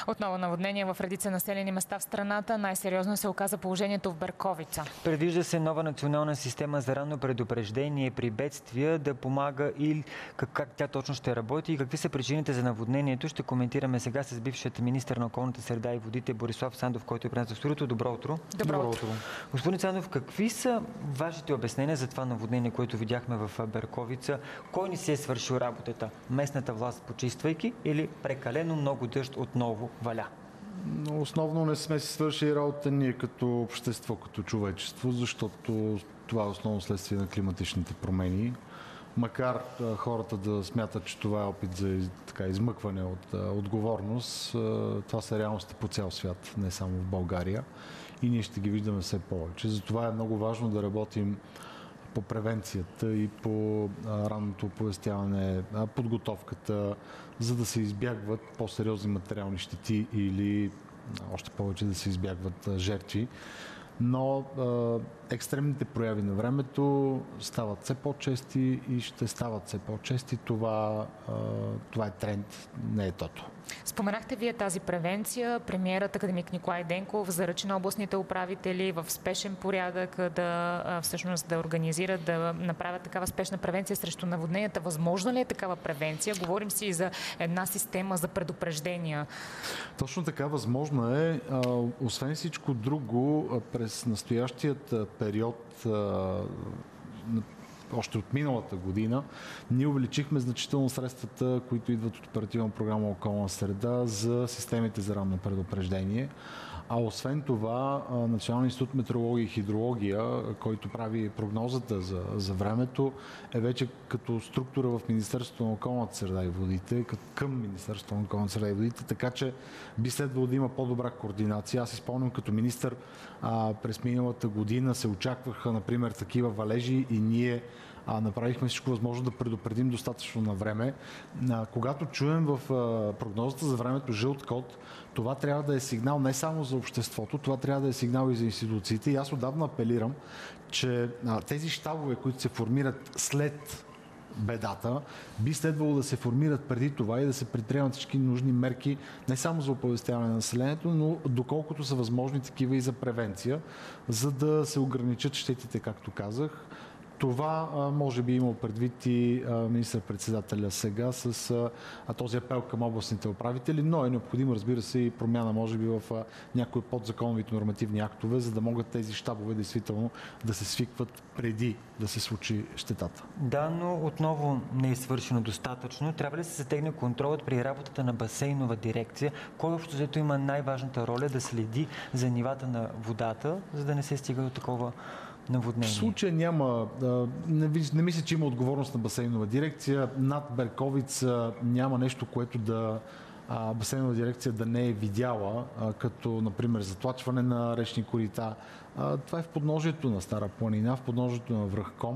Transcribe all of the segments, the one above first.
Отново наводнение в редица населени места в страната. Най-сериозно се оказа положението в Берковица. Предвижда се нова национална система за ранно предупреждение при бедствия да помага и как тя точно ще работи и какви са причините за наводнението. Ще коментираме сега с бившият министър на околната среда и водите Борислав Сандов, който е при нас в студиото. Добро утро. Добро утро. Господин Сандов, какви са вашите обяснения за това наводнение, което видяхме в Берковица? Кой не си е свършил работата? Местната власт почиствайки или прекалено много дъжд отново валя? Но основно не сме си свършили работа ние като общество, като човечество, защото това е основно следствие на климатичните промени. Макар хората да смятат, че това е опит за измъкване от отговорност, това са реалности по цял свят, не само в България. И ние ще ги виждаме все повече. Затова е много важно да работим по превенцията и по ранното оповестяване, подготовката, за да се избягват по-сериозни материални щети или още повече да се избягват жертви. Но екстремните прояви на времето стават все по-чести и ще стават все по-чести. Това е тренд, не е тото. Споменахте вие тази превенция. Премиерът академик Николай Денков заръчи на областните управители в спешен порядък да организират, да направят такава спешна превенция срещу наводненията. Възможна ли е такава превенция? Говорим си и за една система за предупреждения. Точно така, възможно е. Освен всичко друго, през настоящият период, още от миналата година, ние увеличихме значително средствата, които идват от Оперативна програма Околна среда за системите за ранно предупреждение. А освен това, Националният институт метеорология и хидрология, който прави прогнозата за времето, е вече като структура в Министерството на околната среда и водите, към Министерството на околната среда и водите, така че би следвало да има по-добра координация. Аз изпълням като министър през миналата година се очакваха, например, такива валежи и ние направихме всичко възможно да предупредим достатъчно на време. Когато чуем в прогнозата за времето жълт код, това трябва да е сигнал не само за обществото, това трябва да е сигнал и за институциите. И аз отдавна апелирам, че тези щабове, които се формират след бедата, би следвало да се формират преди това и да се предприемат всички нужни мерки не само за оповестяване на населението, но доколкото са възможни такива и за превенция, за да се ограничат щетите, както казах. Това може би имал предвид и министър-председателя сега с този апел към областните управители, но е необходимо, разбира се, и промяна може би в някои подзаконовите нормативни актове, за да могат тези щабове действително да се свикват преди да се случи щетата. Да, но отново не е свършено достатъчно. Трябва ли да се затегне контролът при работата на басейнова дирекция? Кой общо взето има най-важната роля да следи за нивата на водата, за да не се стига до такова наводнение? В случая няма. Не мисля, че има отговорност на басейнова дирекция. Над Берковица няма нещо, което басейнова дирекция да не е видяла, като, например, затлачване на речни корита. Това е в подножието на Стара планина, в подножието на връх Ком.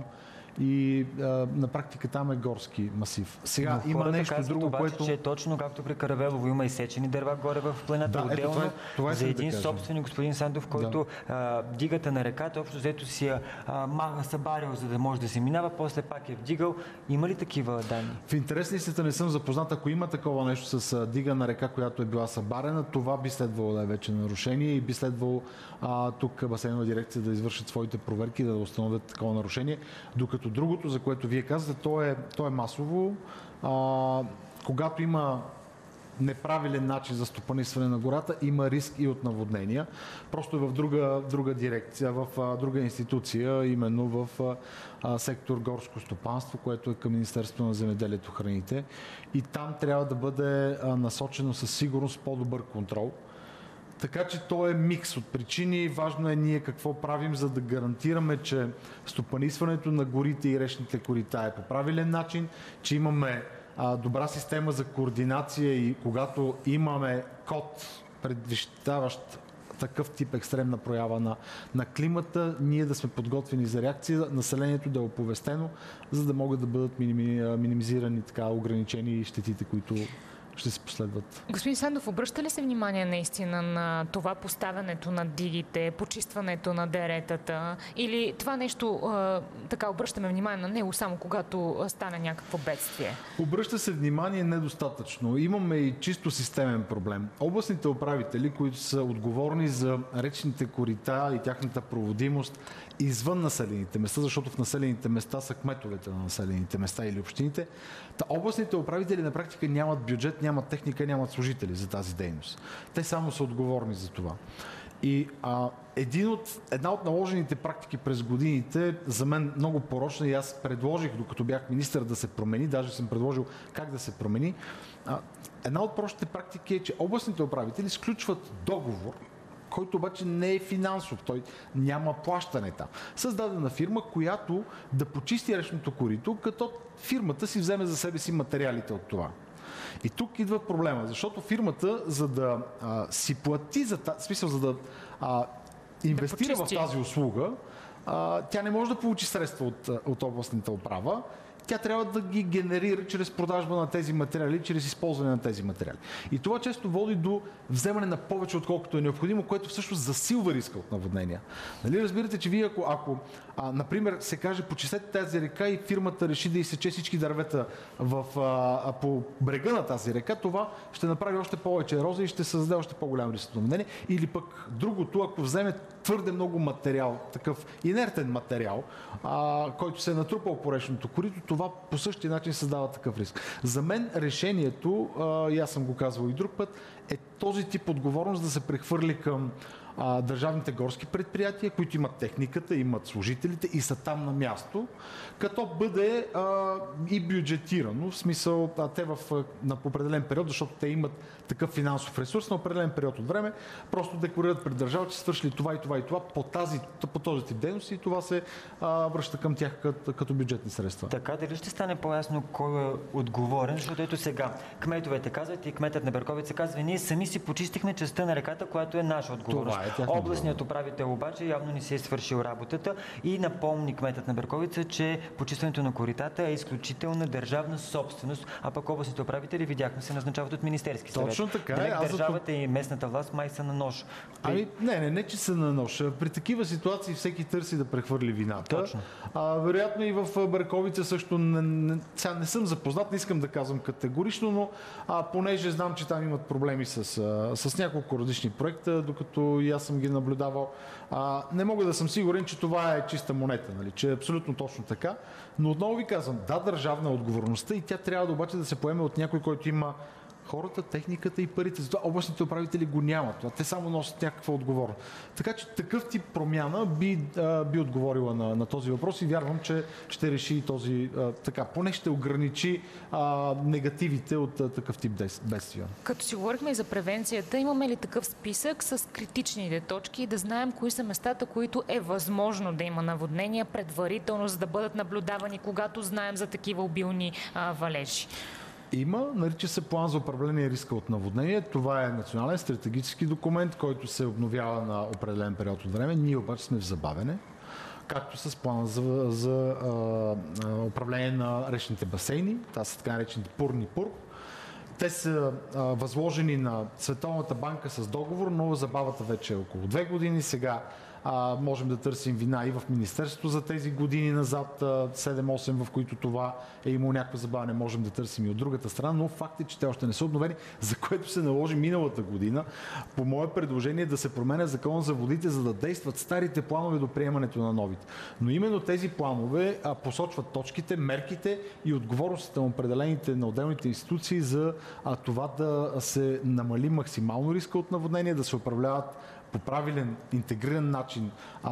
И на практика там е горски масив. Сега има нещо друго, обаче, което... че точно както при Каравелово има изсечени дърва горе в планината, отделно за един собственик, господин Сандов, който дигата на реката, общо взето си я събарил, за да може да се минава, после пак е вдигал. Има ли такива данни? В интерес на истината не съм запознат. Ако има такова нещо с дига на река, която е била събарена, това би следвало да е вече нарушение и би следвало тук басейнова дирекция да извършат своите проверки, да установят такова нарушение. Докато другото, за което вие казвате, то е масово. Когато има неправилен начин за стопанисване на гората, има риск и от наводнения. Просто в друга дирекция, в друга институция, именно в сектор горско стопанство, което е към Министерството на земеделието и храните. И там трябва да бъде насочено със сигурност по-добър контрол. Така че то е микс от причини. Важно е ние какво правим, за да гарантираме, че стопанисването на горите и речните корита е по правилен начин, че имаме добра система за координация и когато имаме код, предвещаващ такъв тип екстремна проява на климата, ние да сме подготвени за реакция, населението да е оповестено, за да могат да бъдат минимизирани, ограничени щетите, които ще се последват. Господин Сандов, обръща ли се внимание наистина на това поставянето на дигите, почистването на деретата, или това нещо така обръщаме внимание на него само когато стане някакво бедствие? Обръща се внимание недостатъчно. Имаме и чисто системен проблем. Областните управители, които са отговорни за речните корита и тяхната проводимост извън населените места, защото в населените места са кметовете на населените места или общините, областните управители на практика нямат бюджет, нямат техника, нямат служители за тази дейност. Те само са отговорни за това. И една от наложените практики през годините, за мен много порочна, и аз предложих, докато бях министър, да се промени, даже съм предложил как да се промени. Една от порочните практики е, че областните управители сключват договор, който обаче не е финансов, той няма плащане там. Създадена фирма, която да почисти речното корито, като фирмата си вземе за себе си материалите от това. И тук идва проблема, защото фирмата, за да си плати за смисъл, за да инвестира в тази услуга, тя не може да получи средства от областната управа. Тя трябва да ги генерира чрез продажба на тези материали, чрез използване на тези материали. И това често води до вземане на повече, отколкото е необходимо, което всъщност засилва риска от наводнения. Нали разбирате, че вие ако например, се каже, почистете тази река и фирмата реши да изсече всички дървета по брега на тази река, това ще направи още повече ерозия и ще създаде още по-голям риск от наводнение. Или пък другото, ако вземе твърде много материал, такъв инертен материал, който се е натрупал по речното корито, това по същия начин създава такъв риск. За мен решението, и аз съм го казвал и друг път, е този тип отговорност да се прехвърли към държавните горски предприятия, които имат техниката, имат служителите и са там на място, като бъде и бюджетирано, в смисъл те на определен период, защото те имат такъв финансов ресурс на определен период от време, просто декларират пред държавата, че свършили това и това и това по този тип дейности и това се връща към тях като бюджетни средства. Така, дали ще стане по-ясно кой е отговорен, защото ето сега кметовете казват и кметът на Берковица казва, ние сами си почистихме частта на реката, която е наша отговорност. Областният управител обаче явно не си е свършил работата и напомни кметът на Берковица, че почистването на коритата е изключителна държавна собственост, а пък областните управители видяхме се назначават от Министерски съвет. Точно така. Държавата и местната власт май са на нож. Не, че са на нож. При такива ситуации всеки търси да прехвърли вината. Точно. Вероятно и в Берковица също сега не съм запознат, не искам да казвам категорично, но понеже знам, че там имат проблеми с няколко различни проекта, докато и аз съм ги наблюдавал. Не мога да съм сигурен, че това е чиста монета, нали? Че е абсолютно точно така. Но отново ви казвам, държавна отговорността и тя трябва да обаче да се поеме от някой, който има хората, техниката и парите. Затова областните управители го нямат. Те само носят някаква отговорност. Така че такъв тип промяна би отговорила на този въпрос и вярвам, че ще реши и този, поне ще ограничи негативите от такъв тип бедствия. Като си говорихме и за превенцията, имаме ли такъв списък с критичните точки, да знаем кои са местата, които е възможно да има наводнения предварително, за да бъдат наблюдавани, когато знаем за такива обилни валежи? Има, нарича се план за управление риска от наводнение. Това е национален стратегически документ, който се обновява на определен период от време. Ние обаче сме в забавене, както с плана за управление на речните басейни. Това са така наречените ПУР. Те са възложени на Световната банка с договор, но забавата вече е около 2 години. Сега можем да търсим вина и в Министерството за тези години назад, 7-8, в които това е имало някаква забавяне, можем да търсим и от другата страна, но факт е, че те още не са обновени, за което се наложи миналата година по мое предложение да се променя закон за водите, за да действат старите планове до приемането на новите. Но именно тези планове посочват точките, мерките и отговорностите на определените на отделните институции за това да се намали максимално риска от наводнение, да се управляват по правилен, интегриран начин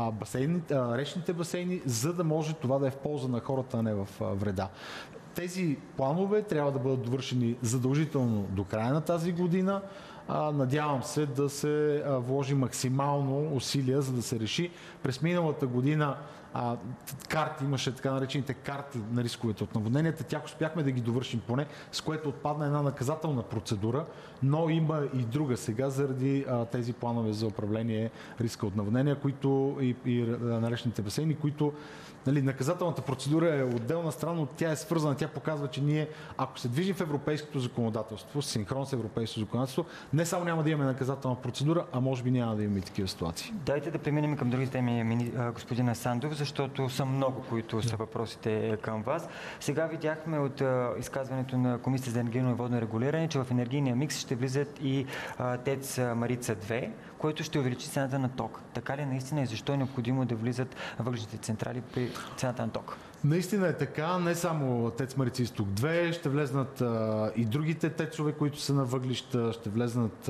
речните басейни, за да може това да е в полза на хората, а не в вреда. Тези планове трябва да бъдат довършени задължително до края на тази година. Надявам се да се вложи максимално усилия, за да се реши. През миналата година карти, имаше така наречените карти на рисковете от наводненията. Тях успяхме да ги довършим поне, с което отпадна една наказателна процедура, но има и друга сега заради тези планове за управление риска от наводнения, които и наречените басейни, които наказателната процедура е отделна страна, но тя е свързана. Тя показва, че ние, ако се движим в европейското законодателство, синхрон с европейското законодателство, не само няма да имаме наказателна процедура, а може би няма да имаме и такива ситуации. Дайте да преминем към другите теми, господин Асандов, защото са много, които са въпросите към вас. Сега видяхме от изказването на Комисията за енергийно и водно регулиране, че в енергийния микс ще влизат и ТЕЦ Марица 2, който ще увеличи цената на ток. Така ли наистина и защо е необходимо да влизат въглищните централи при цената на ток? Наистина е така. Не само ТЕЦ Марица изток 2, ще влезнат и другите тецове, които са на въглища, ще влезнат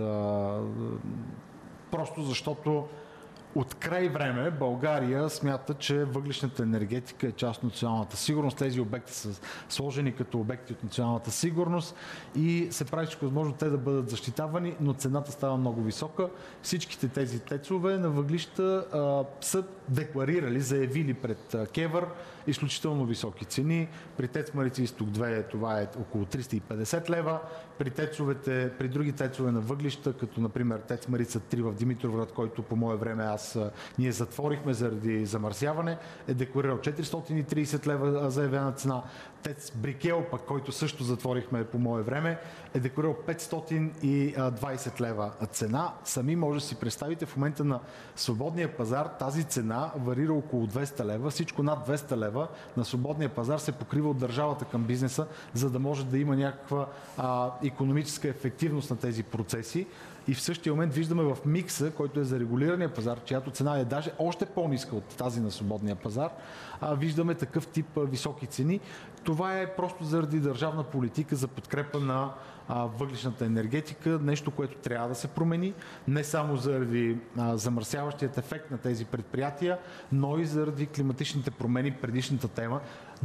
просто защото от край време България смята, че въглищната енергетика е част от националната сигурност. Тези обекти са сложени като обекти от националната сигурност и се прави всичко възможно те да бъдат защитавани, но цената става много висока. Всичките тези тецове на въглища са декларирали, заявили пред КЕВР изключително високи цени. При ТЕЦ Марица изток 2 това е около 350 лева. При други тецове на въглища, като например ТЕЦ Марица 3 в Димитровград, който по мое време ние затворихме заради замърсяване, е декларирал 430 лева заявена цена. ТЕЦ Брикел, пък, който също затворихме по мое време, е декларирал 520 лева цена. Сами може да си представите, в момента на свободния пазар тази цена варира около 200 лева. Всичко над 200 лева на свободния пазар се покрива от държавата към бизнеса, за да може да има някаква икономическа ефективност на тези процеси. И в същия момент виждаме в микса, който е за регулирания пазар, чиято цена е даже още по-ниска от тази на свободния пазар, виждаме такъв тип високи цени. Това е просто заради държавна политика за подкрепа на въглищната енергетика, нещо, което трябва да се промени, не само заради замърсяващият ефект на тези предприятия, но и заради климатичните промени, предишната тема.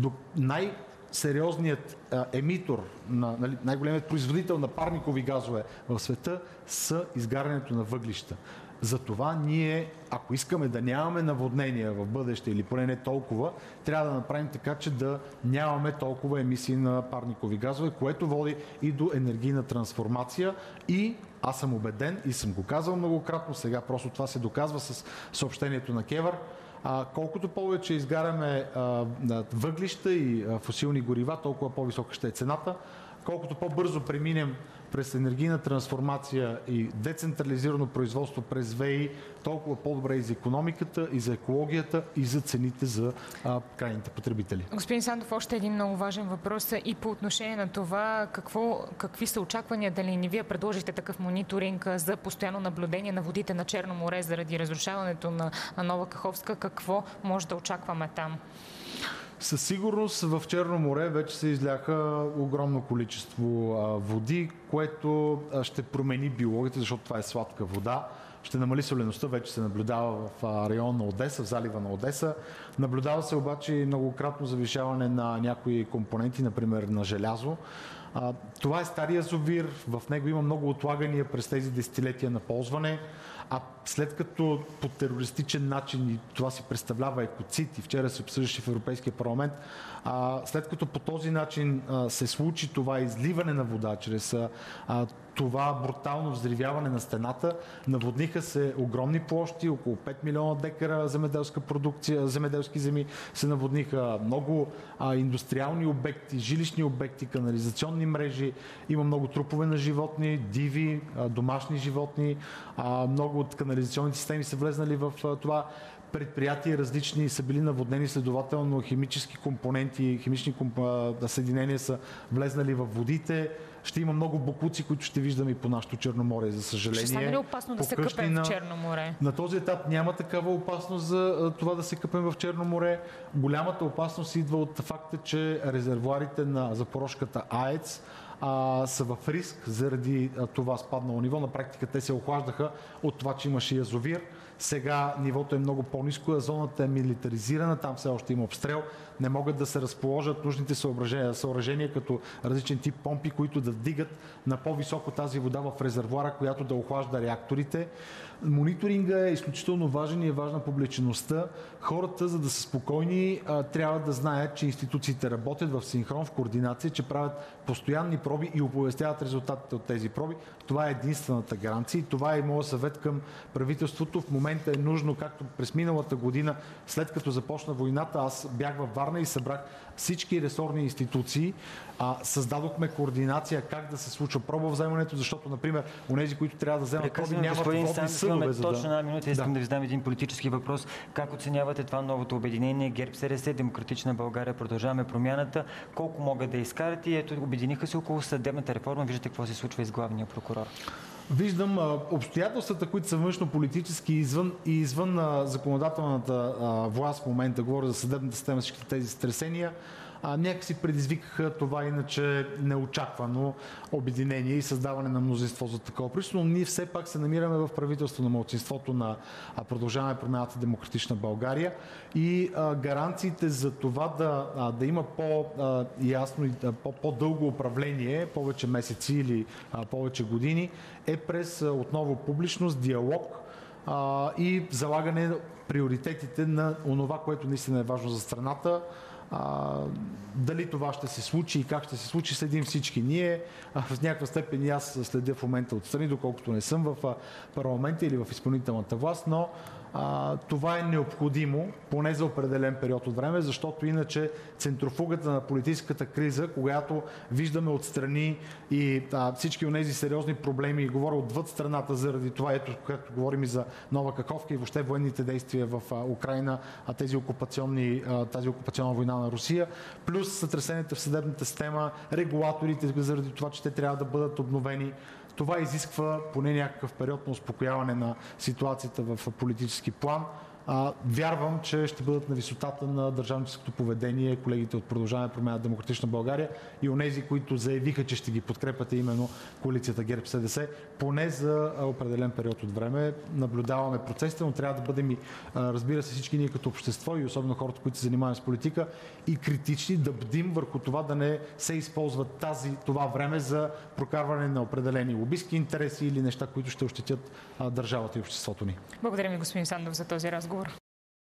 Най-сериозният емитор, най-големият производител на парникови газове в света са изгарянето на въглища. Затова ние, ако искаме да нямаме наводнения в бъдеще или поне не толкова, трябва да направим така, че да нямаме толкова емисии на парникови газове, което води и до енергийна трансформация. И аз съм убеден и съм го казал многократно, сега просто това се доказва с съобщението на КЕВР. Колкото повече изгаряме въглища и фосилни горива, толкова по-висока ще е цената. Колкото по-бързо преминем през енергийна трансформация и децентрализирано производство през ВЕИ, толкова по-добре и за икономиката, и за екологията, и за цените за крайните потребители. Господин Сандов, още един много важен въпрос и по отношение на това какви са очакванията ли ни? Вие предложихте такъв мониторинг за постоянно наблюдение на водите на Черно море заради разрушаването на Нова Каховска. Какво може да очакваме там? Със сигурност в Черно море вече се изляха огромно количество води, което ще промени биологията, защото това е сладка вода. Ще намали солеността, вече се наблюдава в района на Одеса, в залива на Одеса. Наблюдава се обаче и многократно завишаване на някои компоненти, например на желязо. Това е стария язовир, в него има много отлагания през тези десетилетия на ползване. А след като по терористичен начин, и това си представлява екоцид, и вчера се обсъждаше в Европейския парламент, след като по този начин се случи това изливане на вода чрез това брутално взривяване на стената, наводниха се огромни площи, около 5 милиона декара земеделска продукция, земеделски земи се наводниха, много индустриални обекти, жилищни обекти, канализационни мрежи, има много трупове на животни, диви, домашни животни, много от канализационните системи са влезнали в това. Предприятия различни са били наводнени, следователно химически компоненти, химични съединения са влезнали в водите. Ще има много боклуци, които ще виждаме и по нашото Черноморие, за съжаление. Ще стане ли опасно да се къпем в Черно море? На този етап няма такава опасност за това да се къпем в Черно море. Голямата опасност идва от факта, че резервоарите на Запорожката АЕЦ са в риск заради това спаднало ниво. На практика те се охлаждаха от това, че имаше язовир. Сега нивото е много по-ниско, зоната е милитаризирана, там все още има обстрел. Не могат да се разположат нужните съоръжения като различен тип помпи, които да вдигат на по-високо тази вода в резервоара, която да охлажда реакторите. Мониторинга е изключително важен и е важна публичността. Хората, за да са спокойни, трябва да знаят, че институциите работят в синхрон, в координация, че правят постоянни проби и оповестяват резултатите от тези проби. Това е единствената гаранция и това е и моят съвет към правителството. В момента е нужно, както през миналата година, след като започна войната, аз бях във Варна и събрах всички ресорни институции. Създадохме координация как да се случва пробовземането, защото, например, онези, които трябва да вземат проби, нямат водни съдове. Точно една минута искам да ви задам един политически въпрос. Как оценявате това новото обединение ГЕРБ-СДС, Демократична България, Продължаваме промяната? Колко могат да изкарат? И ето, обединиха се около съдебната реформа. Виждате какво се случва и с главния прокурор. Виждам обстоятелствата, които са външно-политически и извън законодателната власт в момента, говоря за съдебната система, всички тези стресения, някакси предизвикаха това иначе неочаквано обединение и създаване на мнозинство за такова правителство, но ние все пак се намираме в правителство на малцинството на Продължаваме промяната Демократична България и гаранциите за това да има по-ясно и по-дълго управление, повече месеци или повече години, е през отново публичност, диалог и залагане на приоритетите на онова, което наистина е важно за страната. Дали това ще се случи и как ще се случи, следим всички ние. В някаква степен и аз следя в момента отстрани, доколкото не съм в парламента или в изпълнителната власт, но това е необходимо, поне за определен период от време, защото иначе центрофугата на политическата криза, когато виждаме отстрани и всички от тези сериозни проблеми, говоря отвъд страната заради това, ето, както говорим и за Нова Каховка и въобще военните действия в Украйна, тази окупационна война на Русия, плюс сътресенията в съдебната система, регулаторите заради това, че те трябва да бъдат обновени. Това изисква поне някакъв период на успокояване на ситуацията в политически план. Вярвам, че ще бъдат на висотата на държавническото поведение колегите от Продължаваме промяната Демократична България и онези, които заявиха, че ще ги подкрепят именно коалицията ГЕРБ-СДС, поне за определен период от време. Наблюдаваме процесите, но трябва да бъдем и, разбира се, всички ние като общество и особено хората, които се занимаваме с политика, и критични, да бдим върху това да не се използват това време за прокарване на определени лобистки интереси или неща, които ще ощетят държавата и обществото ни. Благодаря ви, господин Сандов, за този разговор.